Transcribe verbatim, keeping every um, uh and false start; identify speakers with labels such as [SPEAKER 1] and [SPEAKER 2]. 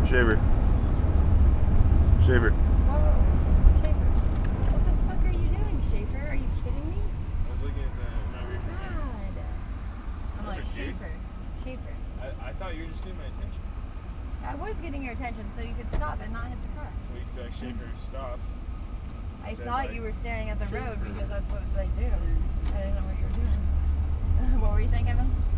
[SPEAKER 1] Shaver. Shaver.
[SPEAKER 2] Whoa. Shaver. What the fuck are you doing, Shaver? Are you kidding me?
[SPEAKER 1] I was looking at the, my rearview mirror.
[SPEAKER 2] God. I'm like, Shaver. Shaver.
[SPEAKER 1] I, I thought you were just getting my attention.
[SPEAKER 2] I was getting your attention so you could stop and not hit the car.
[SPEAKER 1] Well, you said Shaver, stop.
[SPEAKER 2] I
[SPEAKER 1] said,
[SPEAKER 2] thought
[SPEAKER 1] like,
[SPEAKER 2] you were staring at the road
[SPEAKER 1] Shaver.
[SPEAKER 2] because that's what they do. I didn't know what you were doing. What were you thinking, Evan?